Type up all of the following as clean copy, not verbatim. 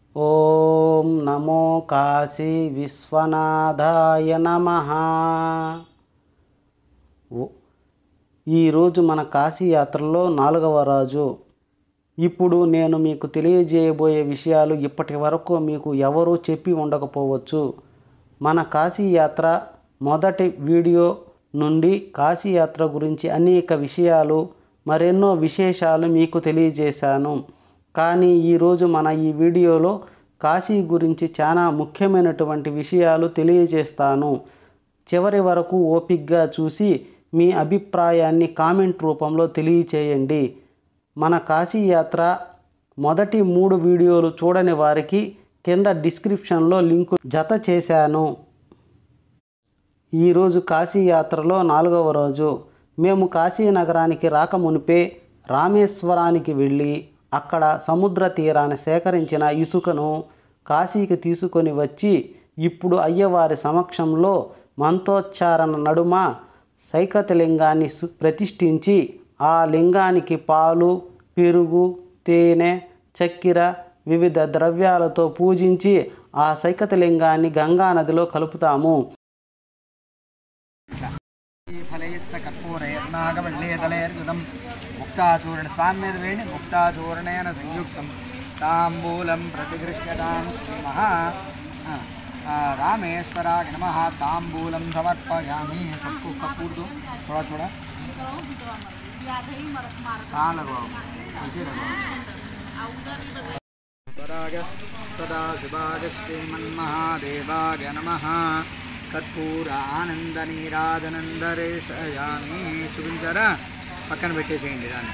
ఓం నమో కాశీ విశ్వనాథాయ నమః. ఈరోజు మన కాశీ యాత్రలో 4వ రోజు. ఇప్పుడు నేను మీకు తెలియజేయబోయే విషయాలు ఇప్పటి వరకు మీకు ఎవరూ చెప్పి ఉండకపోవచ్చు. మన కాశీ యాత్ర మొదటి వీడియో నుండి కాశీ యాత్ర గురించి అనేక విషయాలు మరెన్నో విశేషాలు మీకు తెలియజేశాను. కానీ ఈరోజు మన ఈ వీడియోలో కాశీ గురించి చాలా ముఖ్యమైనటువంటి విషయాలు తెలియజేస్తాను. చివరి వరకు ఓపికగా చూసి మీ అభిప్రాయాన్ని కామెంట్ రూపంలో తెలియచేయండి. మన కాశీ యాత్ర మొదటి 3 వీడియోలు చూడని వారికి కింద డిస్క్రిప్షన్లో లింకు జత చేశాను. ఈరోజు కాశీ యాత్రలో 4వ రోజు. మేము కాశీ నగరానికి రాకమునిపే రామేశ్వరానికి వెళ్ళి అక్కడ సముద్ర తీరాన్ని సేకరించిన ఇసుకను కాశీకి తీసుకొని వచ్చి ఇప్పుడు అయ్యవారి సమక్షంలో మంత్రోచ్చారణ నడుమ సైకత లింగాన్ని ప్రతిష్ఠించి ఆ లింగానికి పాలు, పెరుగు, తేనె, చక్కెర వివిధ ద్రవ్యాలతో పూజించి ఆ సైకత లింగాన్ని గంగా నదిలో కలుపుతాము. ముక్తాచూర్ణ స్వామి మీద వేడి ముక్తాచూర్ణేన సంయుక్తం తాంబూలం ప్రతిగృహ్యతాం శ్రీమహా रामेश्वराय नमः तांबूलम समर्पयामि। सबको कपूर दो थोड़ा थोड़ा कहाँ लगवाओ ऐसे लगवाओ। सदा शिवाय श्रीमन्महादेवाय नमः कर्पूर आनंद नीराजनंदरेशयामि। చూపించారా పక్కన పెట్టేసేయండి దాన్ని.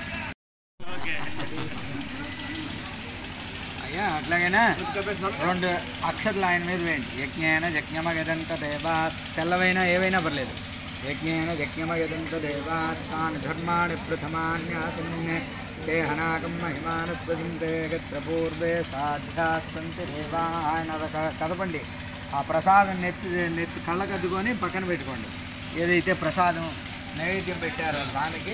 అయ్యా అట్లాగైనా 2 అక్షరాలు ఆయన మీద వేయండి. యజ్ఞేన యజ్ఞమగదంత దేవాస్ తెల్లవైనా ఏవైనా పర్లేదు. యజ్ఞేన యజ్ఞమగదంత దేవాస్తాన్ ధర్మాణి ప్రథమాన్యాసన్నే దేహనాగం మహిమానస్వజింతే గత్ర పూర్వే సాధ్యాసంతి దేవా. ఆయన కదపండి. ఆ ప్రసాదం నెత్తి కళ్ళకద్దుకొని పక్కన పెట్టుకోండి. ఏదైతే ప్రసాదం నైవేద్యం పెట్టారో స్వామికి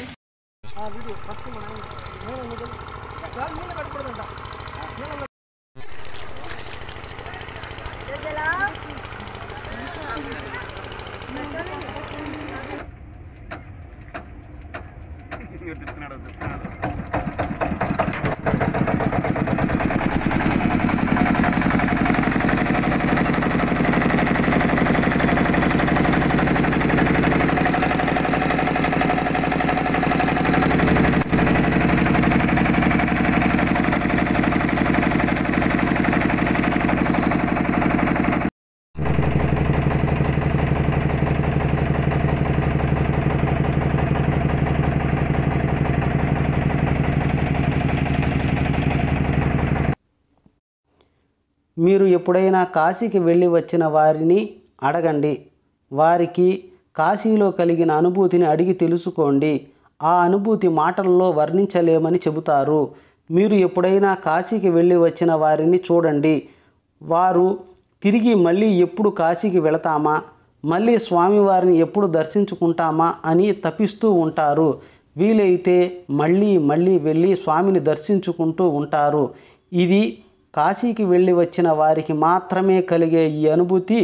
మీరు ఎప్పుడైనా కాశీకి వెళ్ళి వచ్చిన వారిని అడగండి. వారికి కాశీలో కలిగిన అనుభూతిని అడిగి తెలుసుకోండి. ఆ అనుభూతి మాటల్లో వర్ణించలేమని చెబుతారు. మీరు ఎప్పుడైనా కాశీకి వెళ్ళి వచ్చిన వారిని చూడండి. వారు తిరిగి మళ్ళీ ఎప్పుడు కాశీకి వెళతామా, మళ్ళీ స్వామివారిని ఎప్పుడు దర్శించుకుంటామా అని తపిస్తూ ఉంటారు. వీలైతే మళ్ళీ వెళ్ళి స్వామిని దర్శించుకుంటూ ఉంటారు. ఇది కాశీకి వెళ్ళి వచ్చిన వారికి మాత్రమే కలిగే ఈ అనుభూతి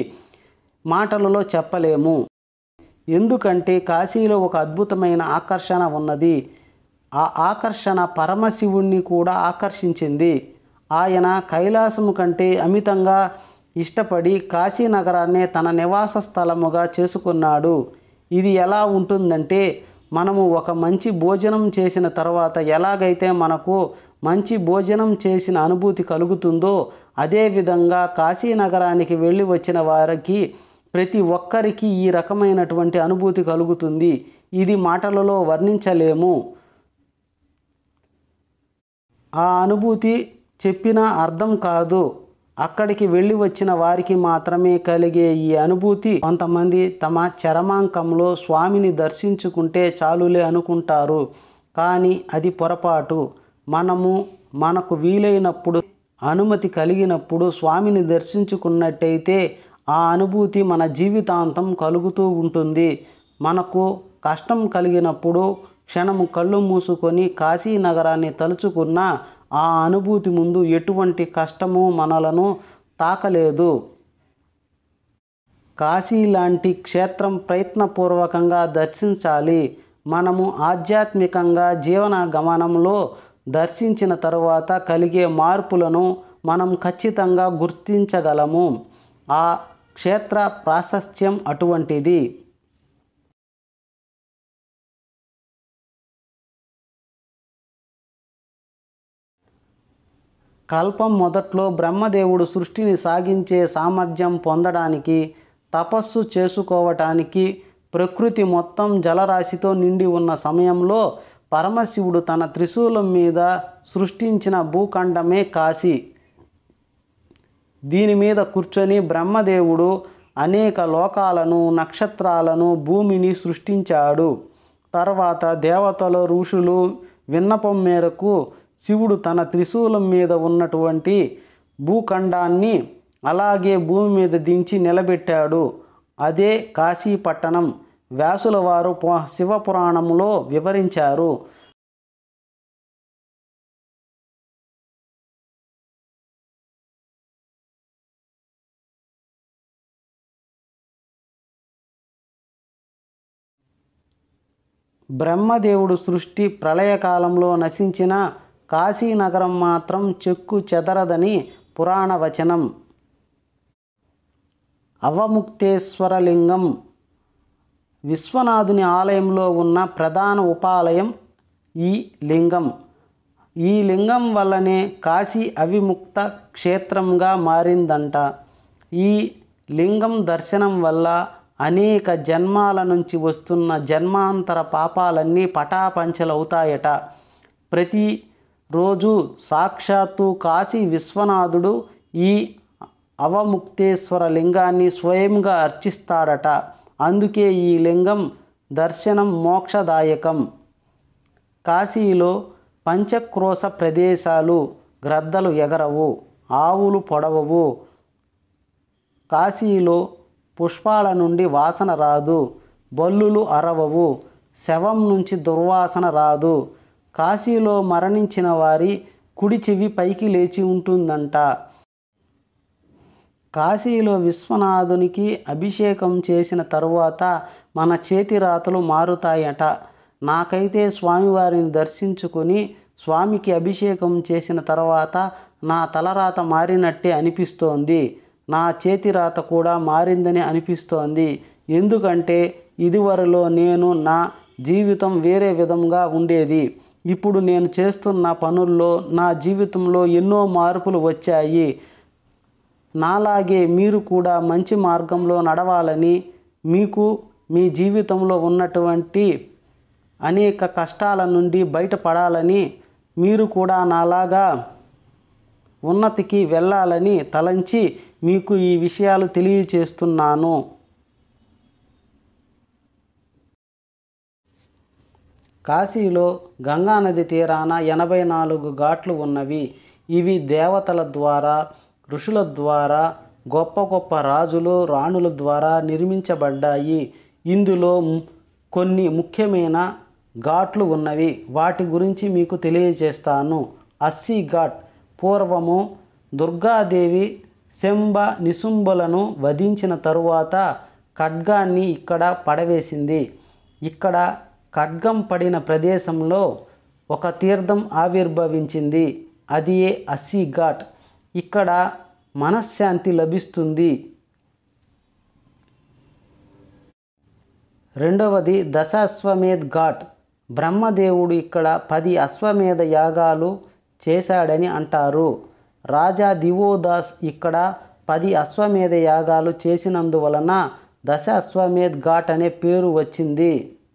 మాటలలో చెప్పలేము. ఎందుకంటే కాశీలో ఒక అద్భుతమైన ఆకర్షణ ఉన్నది. ఆ ఆకర్షణ పరమశివుణ్ణి కూడా ఆకర్షించింది. ఆయన కైలాసము కంటే అమితంగా ఇష్టపడి కాశీ నగరాన్నే తన నివాస స్థలముగా చేసుకున్నాడు. ఇది ఎలా ఉంటుందంటే, మనము ఒక మంచి భోజనం చేసిన తర్వాత ఎలాగైతే మనకు మంచి భోజనం చేసిన అనుభూతి కలుగుతుందో అదేవిధంగా కాశీ నగరానికి వెళ్ళి వచ్చిన వారికి ప్రతి ఒక్కరికి ఈ రకమైనటువంటి అనుభూతి కలుగుతుంది. ఇది మాటలలో వర్ణించలేము. ఆ అనుభూతి చెప్పినా అర్థం కాదు. అక్కడికి వెళ్ళి వచ్చిన వారికి మాత్రమే కలిగే ఈ అనుభూతి కొంతమంది తమ చరమాంకంలో స్వామిని దర్శించుకుంటే చాలులే అనుకుంటారు. కానీ అది పొరపాటు. మనకు వీలైనప్పుడు అనుమతి కలిగినప్పుడు స్వామిని దర్శించుకున్నట్టయితే ఆ అనుభూతి మన జీవితాంతం కలుగుతూ ఉంటుంది. మనకు కష్టం కలిగినప్పుడు క్షణము కళ్ళు మూసుకొని కాశీ నగరాన్ని తలుచుకున్న ఆ అనుభూతి ముందు ఎటువంటి కష్టము మనలను తాకలేదు. కాశీ లాంటి క్షేత్రం ప్రయత్నపూర్వకంగా దర్శించాలి. మనము ఆధ్యాత్మికంగా జీవన గమనంలో దర్శించిన తరువాత కలిగే మార్పులను మనం ఖచ్చితంగా గుర్తించగలము. ఆ క్షేత్ర ప్రాశస్త్యం అటువంటిది. కల్పం మొదట్లో బ్రహ్మదేవుడు సృష్టిని సాగించే సామర్థ్యం పొందడానికి, తపస్సు చేసుకోవటానికి ప్రకృతి మొత్తం జలరాశితో నిండి ఉన్న సమయంలో పరమశివుడు తన త్రిశూలం మీద సృష్టించిన భూఖండమే కాశీ. దీని మీద కూర్చొని బ్రహ్మదేవుడు అనేక లోకాలను, నక్షత్రాలను, భూమిని సృష్టించాడు. తర్వాత దేవతలు, ఋషులు విన్నపం మేరకు శివుడు తన త్రిశూలం మీద ఉన్నటువంటి భూఖండాన్ని అలాగే భూమి మీద దించి నిలబెట్టాడు. అదే కాశీ పట్టణం. వ్యాసుల వారు శివపురాణంలో వివరించారు. బ్రహ్మదేవుడు సృష్టి ప్రళయకాలంలో నశించిన కాశీనగరం మాత్రం చెక్కు చెదరదని పురాణ వచనం. అవముక్తేశ్వర లింగం విశ్వనాథుని ఆలయంలో ఉన్న ప్రధాన ఉపాలయం ఈ లింగం. ఈ లింగం వల్లనే కాశీ అవిముక్త క్షేత్రంగా మారిందంట. ఈ లింగం దర్శనం వల్ల అనేక జన్మాల నుంచి వస్తున్న జన్మాంతర పాపాలన్నీ పటాపంచలవుతాయట. ప్రతిరోజు సాక్షాత్తు కాశీ విశ్వనాథుడు ఈ అవముక్తేశ్వర లింగాన్ని స్వయంగా అర్చిస్తాడట. అందుకే ఈ లింగం దర్శనం మోక్షదాయకం. కాశీలో పంచక్రోశ ప్రదేశాలు. గ్రద్దలు ఎగరవు, ఆవులు పొడవవు. కాశీలో పుష్పాల నుండి వాసన రాదు, బల్లులు అరవవు, శవం నుంచి దుర్వాసన రాదు. కాశీలో మరణించిన వారి కుడి చెవి పైకి లేచి ఉంటుందంట. కాశీలో విశ్వనాథునికి అభిషేకం చేసిన తరువాత మన చేతిరాతలు మారుతాయట. నాకైతే స్వామివారిని దర్శించుకొని స్వామికి అభిషేకం చేసిన తర్వాత నా తలరాత మారినట్టే అనిపిస్తోంది. నా చేతిరాత కూడా మారిందని అనిపిస్తోంది. ఎందుకంటే ఇదివరలో నా జీవితం వేరే విధంగా ఉండేది. ఇప్పుడు నేను చేస్తున్న పనుల్లో నా జీవితంలో ఎన్నో మార్పులు వచ్చాయి. నాలాగే మీరు కూడా మంచి మార్గంలో నడవాలని, మీకు మీ జీవితంలో ఉన్నటువంటి అనేక కష్టాల నుండి బయటపడాలని, మీరు కూడా నాలాగా ఉన్నతికి వెళ్ళాలని తలంచి మీకు ఈ విషయాలు తెలియచేస్తున్నాను. కాశీలో గంగానది తీరాన 84 ఘాట్లు ఉన్నవి. ఇవి దేవతల ద్వారా, ఋషుల ద్వారా, గొప్ప గొప్ప రాజులు, రాణుల ద్వారా నిర్మించబడ్డాయి. ఇందులో కొన్ని ముఖ్యమైన ఘాట్లు ఉన్నవి. వాటి గురించి మీకు తెలియజేస్తాను. 80 ఘాట్. పూర్వము దుర్గాదేవి శంభ నిశుంభులను వధించిన తరువాత ఖడ్గాన్ని ఇక్కడ పడవేసింది. ఇక్కడ ఖడ్గం పడిన ప్రదేశంలో ఒక తీర్థం ఆవిర్భవించింది. అది 80 ఘాట్. ఇక్కడ మనశ్శాంతి లభిస్తుంది. రెండవది దశాశ్వమేధ్ ఘాట్. బ్రహ్మదేవుడు ఇక్కడ 10 అశ్వమేధ యాగాలు చేశాడని అంటారు. రాజా దివోదాస్ ఇక్కడ 10 అశ్వమేధ యాగాలు చేసినందువలన దశాశ్వమేధ్ ఘాట్ అనే పేరు వచ్చింది.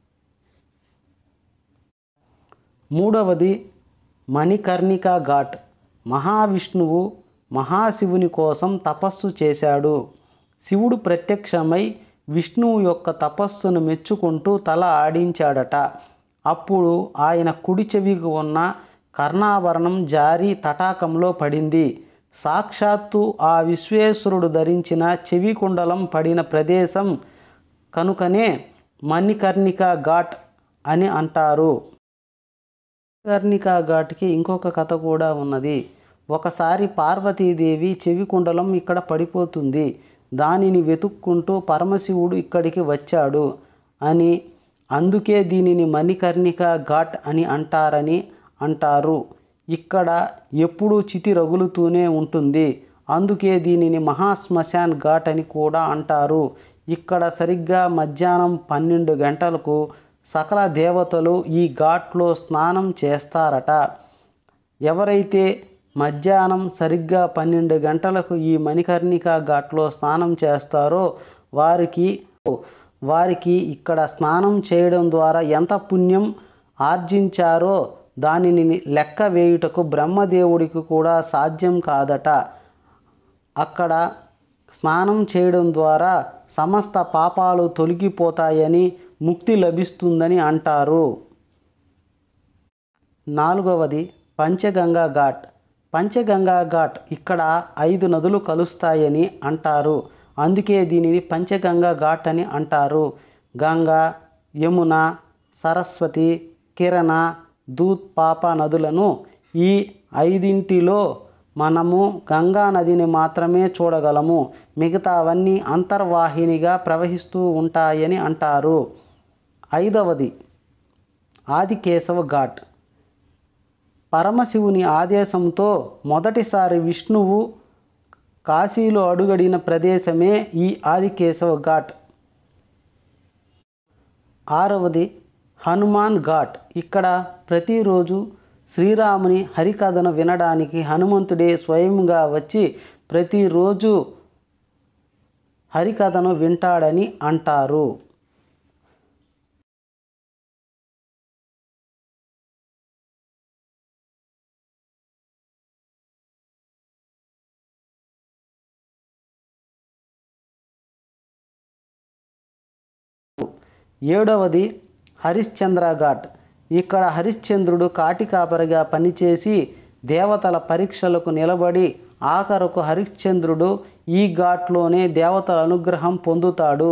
మూడవది మణికర్ణికా ఘాట్. మహావిష్ణువు మహాశివుని కోసం తపస్సు చేశాడు. శివుడు ప్రత్యక్షమై విష్ణువు యొక్క తపస్సును మెచ్చుకుంటూ తల ఆడించాడట. అప్పుడు ఆయన కుడి చెవికి ఉన్న కర్ణాభరణం జారి తటాకంలో పడింది. సాక్షాత్తు ఆ విశ్వేశ్వరుడు ధరించిన చెవి కుండలం పడిన ప్రదేశం కనుకనే మణికర్ణికా ఘాట్ అని అంటారు. కర్ణికా ఘాట్కి ఇంకొక కథ కూడా ఉన్నది. ఒకసారి పార్వతీదేవి చెవి కుండలం ఇక్కడ పడిపోతుంది. దానిని వెతుక్కుంటూ పరమశివుడు ఇక్కడికి వచ్చాడు అని, అందుకే దీనిని మణికర్ణికా ఘాట్ అని అంటారు. ఇక్కడ ఎప్పుడూ చితి రగులుతూనే ఉంటుంది. అందుకే దీనిని మహాశ్మశాన్ ఘాట్ అని కూడా అంటారు. ఇక్కడ సరిగ్గా మధ్యాహ్నం 12 గంటలకు సకల దేవతలు ఈ ఘాట్లో స్నానం చేస్తారట. ఎవరైతే మధ్యాహ్నం సరిగ్గా 12 గంటలకు ఈ మణికర్ణికా ఘాట్లో స్నానం చేస్తారో వారికి ఇక్కడ స్నానం చేయడం ద్వారా ఎంత పుణ్యం ఆర్జించారో దానిని లెక్క వేయుటకు బ్రహ్మదేవుడికి కూడా సాధ్యం కాదట. అక్కడ స్నానం చేయడం ద్వారా సమస్త పాపాలు తొలగిపోతాయని, ముక్తి లభిస్తుందని అంటారు. 4వది పంచగంగా ఘాట్. పంచగంగా ఘాట్ ఇక్కడ 5 నదులు కలుస్తాయని అంటారు. అందుకే దీనిని పంచగంగా ఘాట్ అని అంటారు. గంగా, యమున, సరస్వతి, కిరణ, దూత్, పాప నదులను ఈ 5ంటిలో మనము గంగా నదిని మాత్రమే చూడగలము. మిగతావన్నీ అంతర్వాహినిగా ప్రవహిస్తూ ఉంటాయని అంటారు. 5వది ఆదికేశవ ఘాట్. పరమశివుని ఆదేశంతో మొదటిసారి విష్ణువు కాశీలో అడుగడిన ప్రదేశమే ఈ ఆదికేశవ ఘాట్. 6వది హనుమాన్ ఘాట్. ఇక్కడ ప్రతిరోజు శ్రీరాముని హరికథను వినడానికి హనుమంతుడే స్వయంగా వచ్చి ప్రతిరోజు హరికథను వింటాడని అంటారు. 7వది హరిశ్చంద్ర ఘాట్. ఇక్కడ హరిశ్చంద్రుడు కాటికాపరిగా పనిచేసి దేవతల పరీక్షలకు నిలబడి ఆఖరకు హరిశ్చంద్రుడు ఈ ఘాట్లోనే దేవతల అనుగ్రహం పొందుతాడు.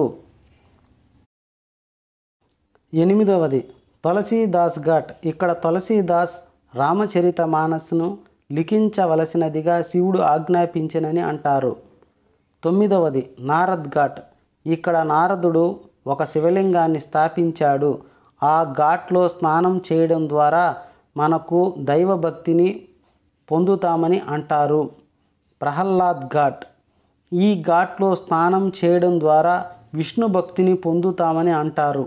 8వది తులసీదాస్ ఘాట్. ఇక్కడ తులసీదాస్ రామచరితమానస్ను లిఖించవలసినదిగా శివుడు ఆజ్ఞాపించినని అంటారు. 9వది నారద్ ఘాట్. ఇక్కడ నారదుడు ఒక శివలింగాన్ని స్థాపించాడు. ఆ ఘాట్లో స్నానం చేయడం ద్వారా మనకు దైవభక్తిని పొందుతామని అంటారు. ప్రహ్లాద్ ఘాట్. ఈ ఘాట్లో స్నానం చేయడం ద్వారా విష్ణు భక్తిని పొందుతామని అంటారు.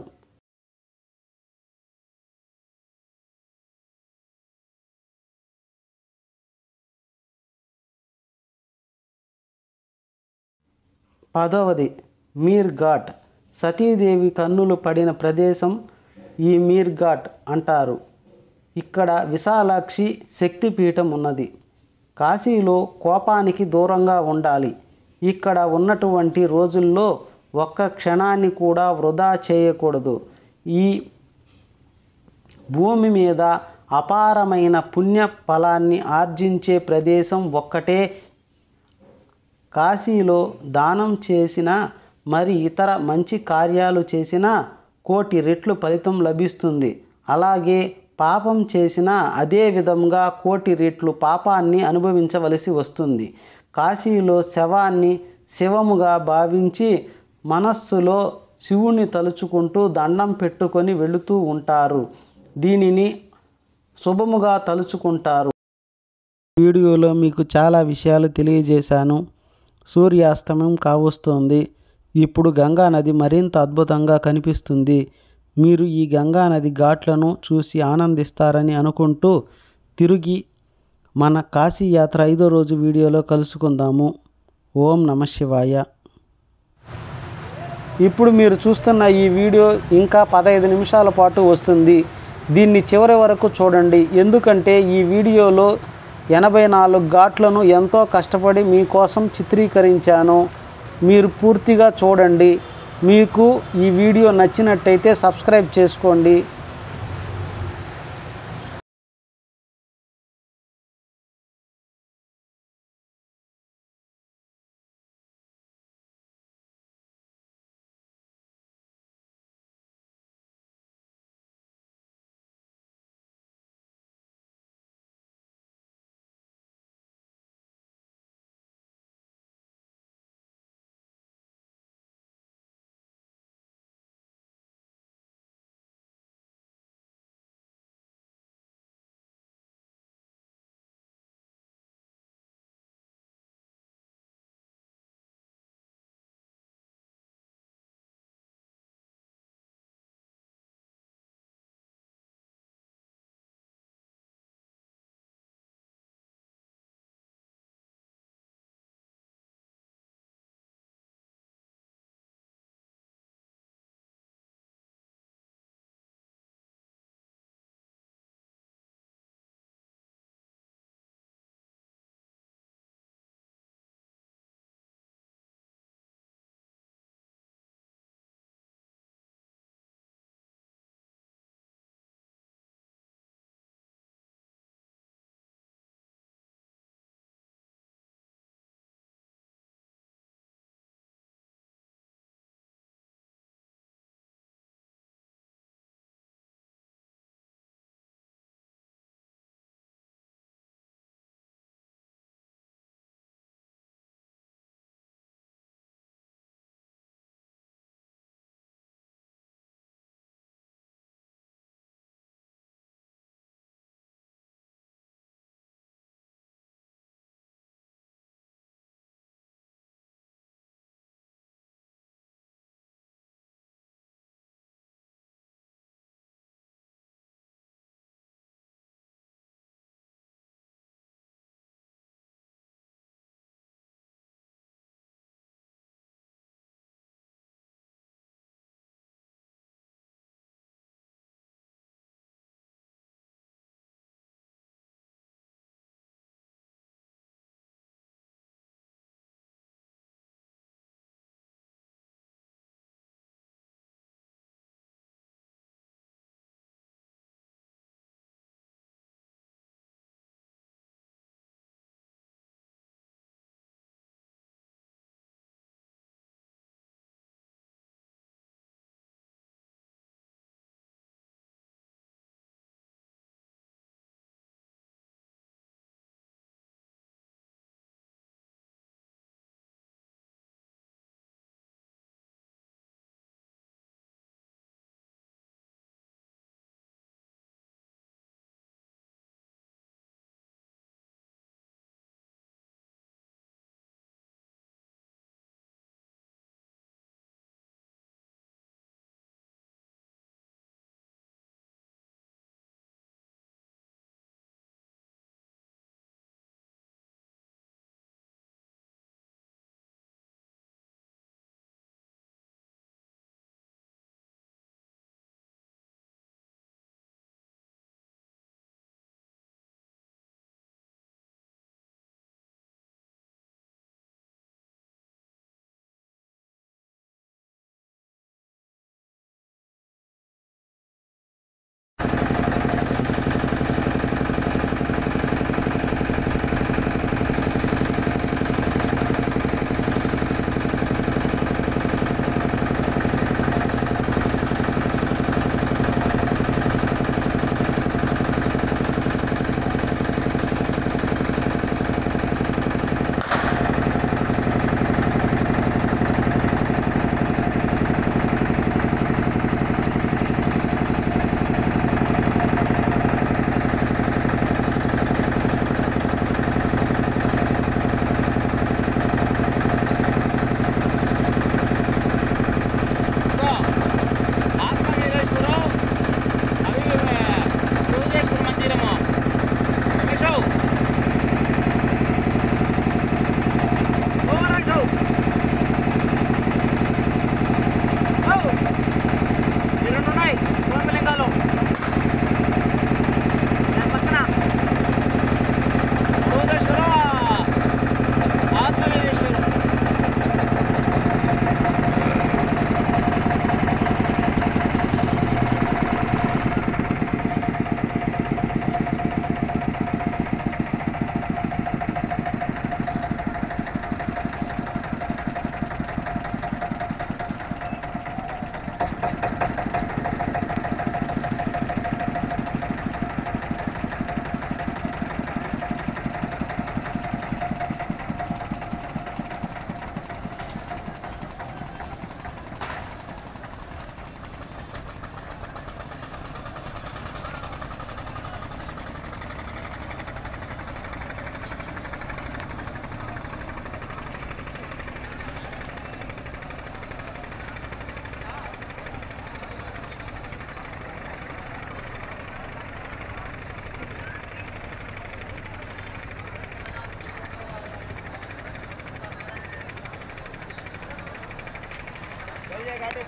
10వది మీర్ ఘాట్. సతీదేవి కన్నులు పడిన ప్రదేశం ఈ మీర్ ఘాట్ అంటారు. ఇక్కడ విశాలాక్షి శక్తిపీఠం ఉన్నది. కాశీలో కోపానికి దూరంగా ఉండాలి. ఇక్కడ ఉన్నటువంటి రోజుల్లో ఒక్క క్షణాన్ని కూడా వృధా చేయకూడదు. ఈ భూమి మీద అపారమైన పుణ్య ఫలాన్ని ఆర్జించే ప్రదేశం ఒక్కటే. కాశీలో దానం చేసినా మరి ఇతర మంచి కార్యాలు చేసినా 1,000,000 రెట్లు ఫలితం లభిస్తుంది. అలాగే పాపం చేసినా అదే విధంగా 1,000,000 రెట్లు పాపాన్ని అనుభవించవలసి వస్తుంది. కాశీలో శవాన్ని శివముగా భావించి మనస్సులో శివుని తలుచుకుంటూ దండం పెట్టుకొని వెళుతూ ఉంటారు. దీనిని శుభముగా తలుచుకుంటారు. వీడియోలో మీకు చాలా విషయాలు తెలియజేశాను. సూర్యాస్తమయం కావస్తోంది. ఇప్పుడు గంగా నది మరింత అద్భుతంగా కనిపిస్తుంది. మీరు ఈ గంగా నది ఘాట్లను చూసి ఆనందిస్తారని అనుకుంటూ తిరిగి మన కాశీ యాత్ర 5వ రోజు వీడియోలో కలుసుకుందాము. ఓం నమః శివాయ. ఇప్పుడు మీరు చూస్తున్న ఈ వీడియో ఇంకా 15 నిమిషాల పాటు వస్తుంది. దీన్ని చివరి వరకు చూడండి. ఎందుకంటే ఈ వీడియోలో 84 ఘాట్లను ఎంతో కష్టపడి మీకోసం చిత్రీకరించాను. మీరు పూర్తిగా చూడండి. మీకు ఈ వీడియో నచ్చినట్టయితే సబ్స్క్రైబ్ చేసుకోండి.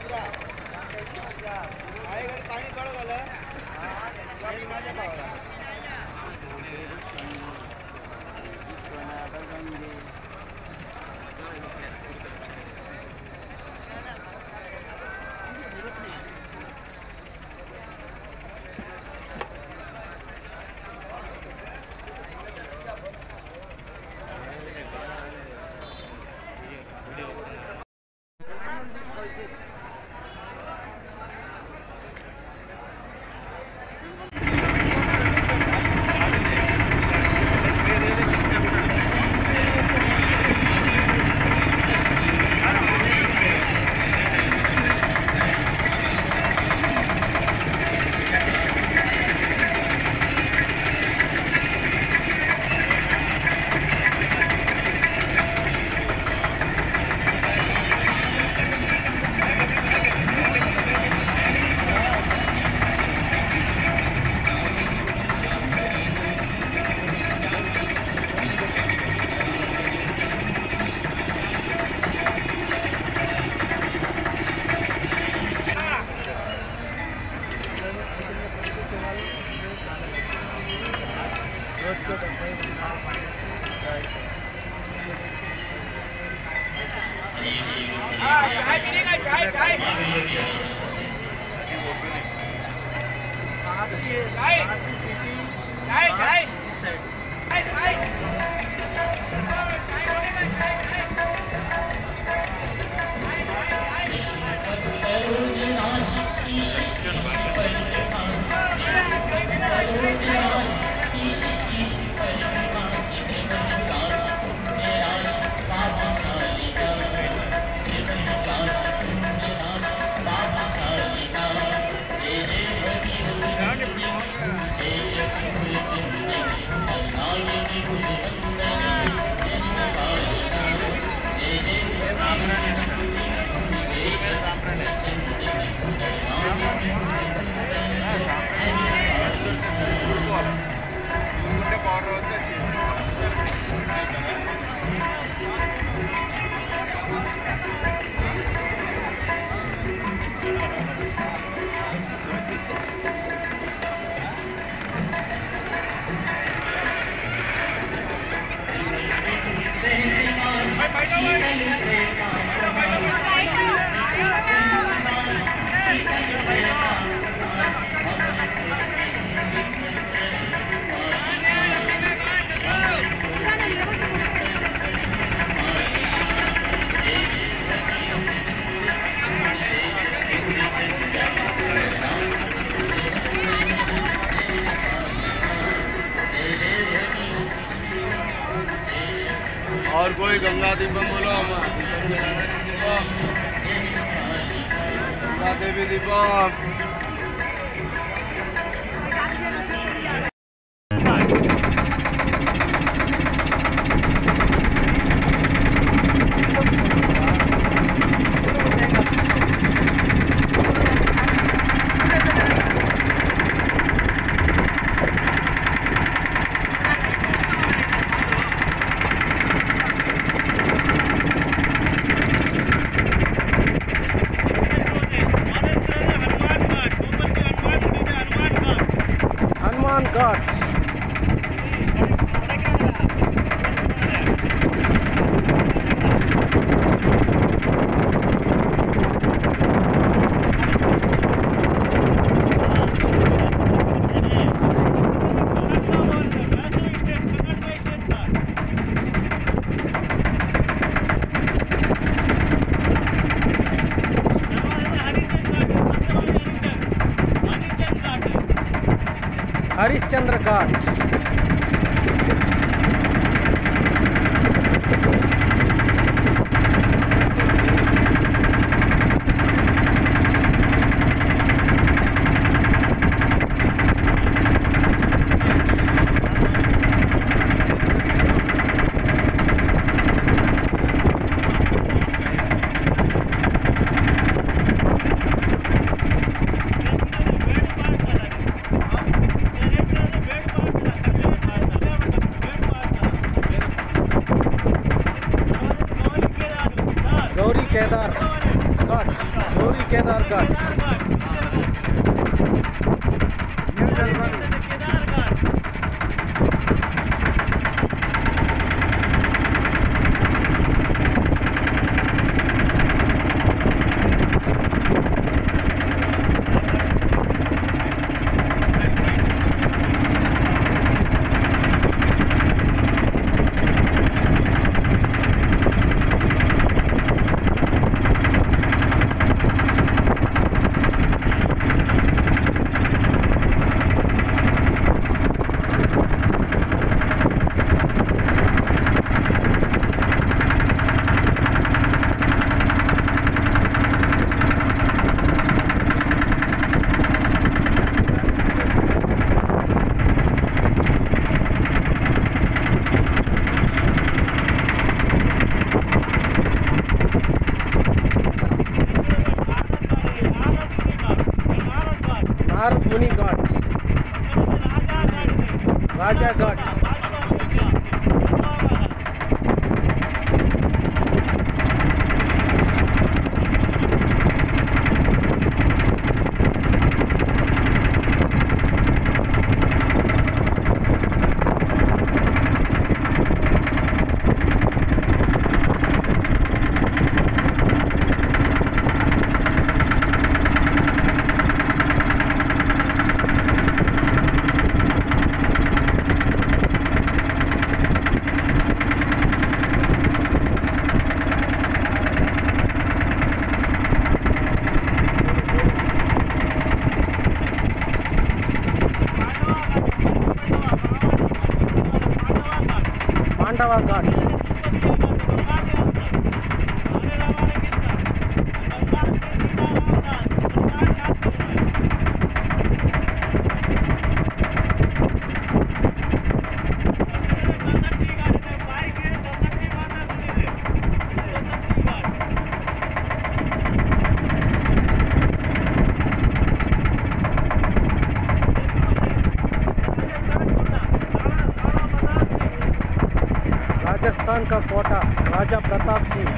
और कोई गंगा दीपम बोलो गंगा देवी दीपम। Ghats. हरिश्चंद्र घाट। गौरी केदार घाट। गौरी केदार घाट मुनि घाट्स राजा घाट पांडवा घाट राजस्थान का कोटा राजा प्रताप सिंह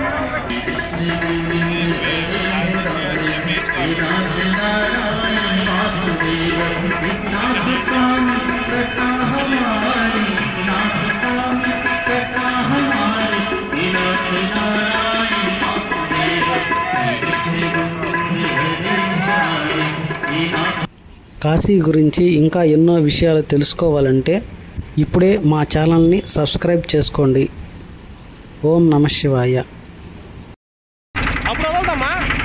राम नारायण కాశీ గురించి ఇంకా ఎన్నో విషయాలు తెలుసుకోవాలంటే ఇప్పుడే మా ఛానల్ని సబ్స్క్రైబ్ చేసుకోండి. ఓం నమః శివాయ. అప్పుడు వెళ్దామా?